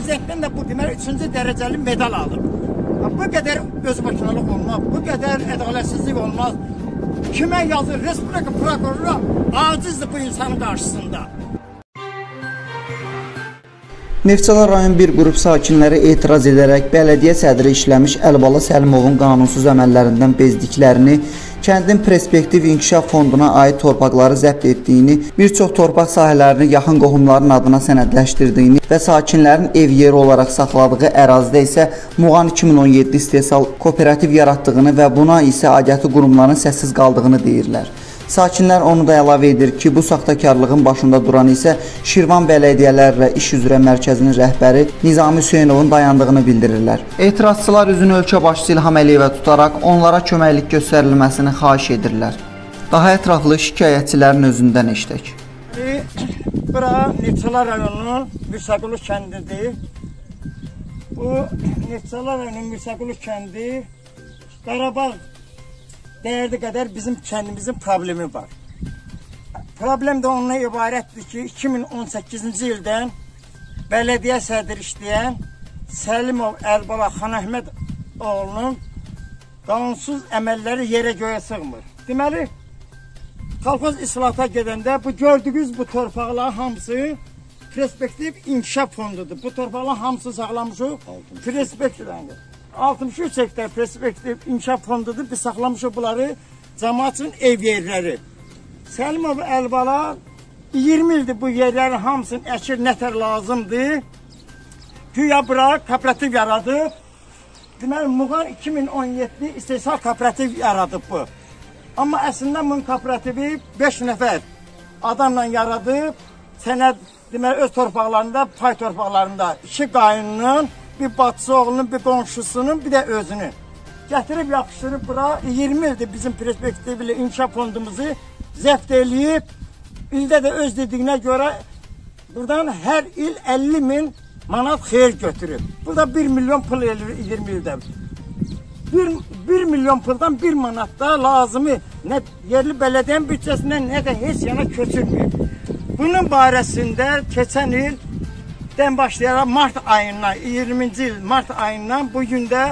Prezidentdən də bu deməli 3-cü dərəcəli medal alıb. Bu qədər özbaşınalıq olmaz, bu qədər ədalətsizlik olmaz. Kimə yazır? Respublika prokuroru acizdir bu insanın qarşısında. Neftçala rayon bir qrup sakinləri etiraz edərək bələdiyyə sədri işləmiş Əlibala Səlimovun qanunsuz əməllərindən bezdiklərini, kəndin perspektiv inkişaf fonduna aid torpaqları zəbt etdiyini, bir çox torpaq sahələrini yaxın qohumların adına sənədləşdirdiyini və sakinlərin ev yeri olaraq saxladığı ərazidə isə Muğan 2017 istehsal kooperativ yaratdığını və buna isə aidiyyatı qurumların səssiz qaldığını deyirlər. Sakinlər onu da əlavə edir ki, bu saxtakarlığın başında duran isə Şirvan Bələdiyyələrlə İş üzrə Mərkəzinin rəhbəri Nizami Hüseynovun dayandığını bildirirlər. Etirazçılar üzünü ölkə başçısı İlham Əliyevə tutaraq onlara köməklik göstərilməsini xahiş edirlər. Daha ətraflı şikayətçilərin özündən eşitək. Bura Neftçala rayonunun Mirsaqulu kəndidir. Bu Neftçala rayonunun Mirsaqulu kəndi Qarabağ dəyərli qədər bizim kəndimizin problemi var. Problem də onunla ibarətdir ki, 2018-ci ildən bələdiyyə sədri işləyən Səlimov Əlibala Xan Əhməd oğlunun qanunsuz əməlləri yerə göyə sığmır. Deməli, kolxoz islahata gedəndə bu gördüyünüz bu torpaqların hamısı perspektiv inkişaf fondudur. Bu torpaqların hamısı saxlamışıq perspektivdən. 63 hektar perspektiv inkişaf fondudur. Biz saxlamışıq bunları cəmaət üçün ev yerləri. Səlimov Əlibala 20 ildir bu yerlərin hamısını əkir, nətər lazımdır. Güya bura kooperativ yaradıb. Deməli, Muğan 2017 istehsal kooperativ yaradıb bu. Amma əslində bunun kooperativi 5 nəfər adamla yaradıb. Sənəd, deməli, öz torpaqlarında, pay torpaqlarında 2 qayınının, bir bacısı oğlunun, bir qonşusunun, bir də özünün. Gətirib, yapışdırıb bura 20 ildir bizim perspektivli inkişaf fondumuzu zəbt eləyib. İldə də öz dediyinə görə buradan hər il 50 min manat xeyir götürüb. Burada 1 milyon pul eləyir 20 ildə. 1 milyon puldan 1 manat da lazımı nə yerli bələdiyyə büdcəsindən, nə də heç yana köçürmür. Bunun barəsində keçən il başlayaraq mart ayından, 20-ci il mart ayından bugün də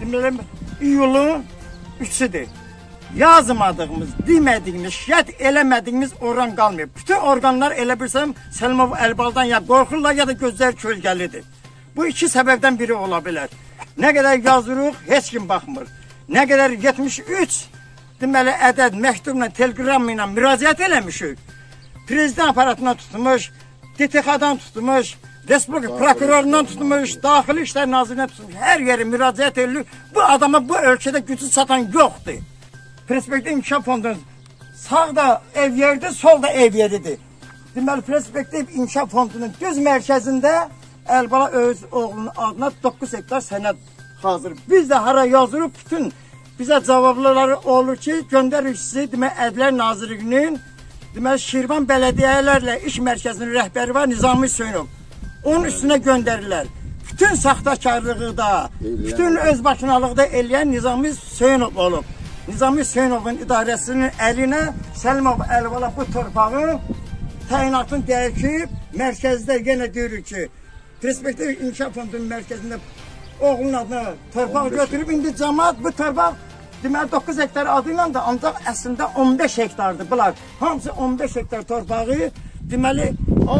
iyulun 3-üdür. Yazmadığımız, demədiyimiz, şikayət eləmədiyimiz orqan qalmıyor. Bütün orqanlar elə bilsəm Səlimov Əlibaladan ya qorxurlar ya da gözləri kölgəlidir. Bu iki səbəbdən biri ola bilər. Nə qədər yazırıq, heç kim baxmır. Nə qədər 73 deməli ədəd məktubla, teleqram ilə müraciət eləmişik. Prezident aparatından tutmuş, DTX-dan tutmuş, Respublika prokurorundan tutmuş, Daxili İşlər Nazirindən tutmuş, hər yeri müraciət edilir. Bu adama bu ölkədə gücü satan yoxdur. Perspektiv İnkişaf Fondunun sağda ev yeridir, solda ev yeridir. Deməli, Perspektiv İnkişaf Fondunun düz mərkəzində Əlibala öz oğlunun adına 9 hektar sənəd hazır. Biz də hara yazırıq, bütün bizə cavabları olur ki, göndərik sizi, deməli, Ədliyyə Nazirliyinin, deməli, Şirvan Bələdiyyələrlə İş Mərkəzinin rəhbəri var, Nizami Hüseynov. Onun üstünə göndərirlər. Bütün saxtakarlığı da, bütün özbaşınalığı da eləyən Nizami Hüseynov olub. Nizami Hüseynovun idarəsinin əlinə Səlimov Əlibala bu torpağı təyinatını dəyişib, mərkəzdə yenə deyirik ki, Perspektiv İnkişaf Fondunun mərkəzində oğlunun adına torpaq götürüb, indi cəmaət bu torpaq deməli 9 hektar adı ilə də ancaq əslində 15 hektardır. Bunlar hamısı 15 hektar torpağı, deməli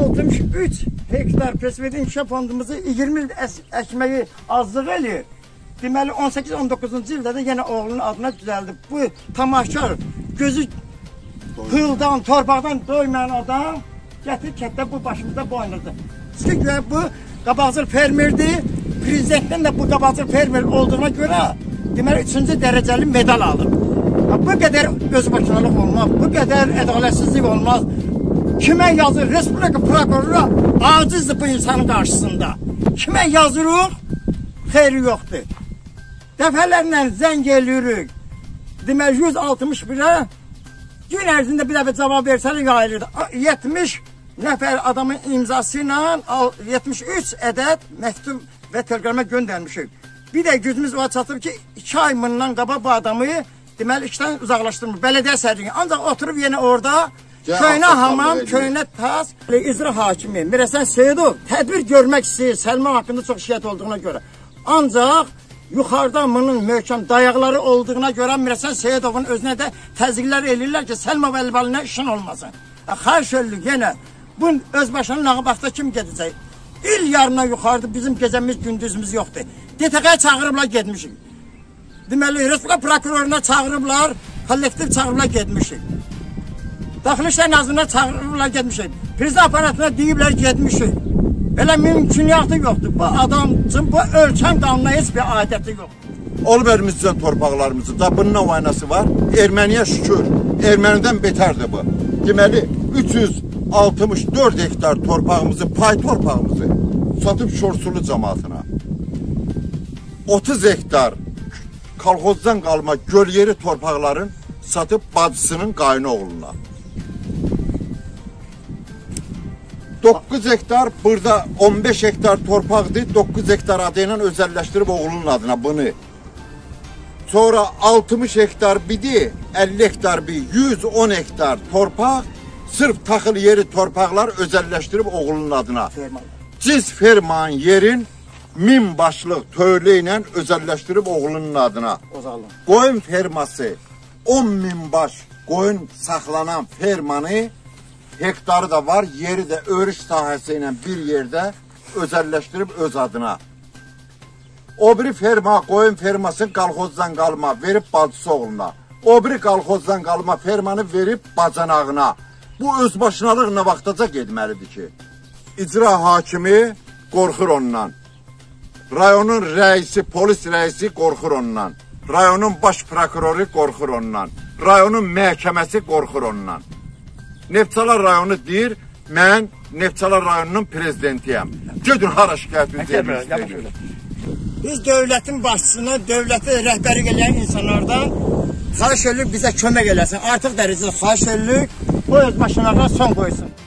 63 hektar Perspektiv İnkişaf Fondumuzu 20 il əkməyi azlıq eləyir. Deməli 18-19-cu ildə də yenə oğlunun adına düzəldib. Bu tamaşkar, gözü pıldan, torpaqdan doymayan adam gətirib kətdə bu başımızda boynuzdur. Çünki bu qabaqcıl fermerdir. Prezidentdən də bu qabaqcıl fermer olduğuna görə deməli 3-cü dərəcəli medal alıb. Bu qədər özbaşınalıq olmaz, bu qədər ədalətsizlik olmaz. Kimə yazır? Respublika prokuroru acizdir bu insanın qarşısında. Kimə yazırıq? Xeyri yoxdur. Dəfələrlə zəng eləyirik. Deməli 161-ə gün ərzində bir dəfə cavab versələr yayılırdı. 70 nəfər adamın imzası ilə 73 ədəd məktub və teleqrama göndərmişik. Bir də gücümüz var çatıb ki, 2 ay bundan qabaq bu adamı deməli işdən uzaqlaşdırmış. Bələdiyyə sədrliyi. Ancaq oturub yenə orada Köynə hamam, köynə tas, icra hakimi Mirəsən Seyidov tədbir görmək istəyir Səlman haqqında çox şikayət olduğuna görə. Ancaq yuxarıdan bunun möhkəm dayaqları olduğuna görə Mirəsən Seyidovun özünə də təzyiqlər eləyirlər ki, Səlma və Əlbalinə işin olmasın. Xahiş edirik yenə, bu özbaşının Ağabağda kim gedəcək? İl yarına yuxarıda bizim gecəmiz, gündüzümüz yoxdur. DTQ-yə çağırıblar, getmişik. Deməli, Respublika prokuroruna çağırıblar, kollektiv çağırıblar, getmişik. Daxili İşlər Nazirliyinə çağırıblar, getmişik. Prezident aparatına deyiblər, getmişik. Belə mümkünatı yoxdur. Bu adam üçün bu ölkəm qanuna heç bir adəti yoxdur. Olverimizdən torpaqlarımızı da bununla oynası var. Erməniyə şükür, Ermənidən betərdir bu. Deməli, 364 hektar torpağımızı, pay torpağımızı satıb Şorsulu cəmaatına. 30 hektar kolxozdan qalma göl yeri torpaqların satıb bacısının qayını oğluna. 9 hektar, burada 15 hektar torpaqdır, 9 hektar adı ilə özəlləşdirib oğlunun adına bunu. Sonra 60 hektar bidi, 50 hektar bir, 110 hektar torpaq, sırf taxıl yeri torpaqlar özəlləşdirib oğlunun adına. Ciz fermanın yerin 1000 başlıq tövlə ilə özəlləşdirib oğlunun adına. Qoyun ferması 10.000 baş qoyun saxlanan fermanı hektarı da var, yeri də örüş sahəsi ilə bir yerdə özəlləşdirib öz adına. O biri ferma, qoyun fermasını qalxozdan qalma verib bacısı oğluna. O biri qalxozdan qalma fermanı verib bacanağına. Bu özbaşınalıq nə vaxtaca getməlidir ki? İcra hakimi qorxur ondan. Rayonun rəisi, polis rəisi qorxur ondan. Rayonun baş prokuroru qorxur ondan. Rayonun məhkəməsi qorxur ondan. Neftçalar rayonu deyir, mən Neftçalar rayonunun prezidentiyəm. Gedin hara şikayətinizi edin. Biz dövlətin başçısına, dövləti rəhbəri eləyən insanlardan xahiş edirik bizə kömək eləsin. Artıq dərəcədə xahiş edirik, bu özbaşınalığa son qoysun.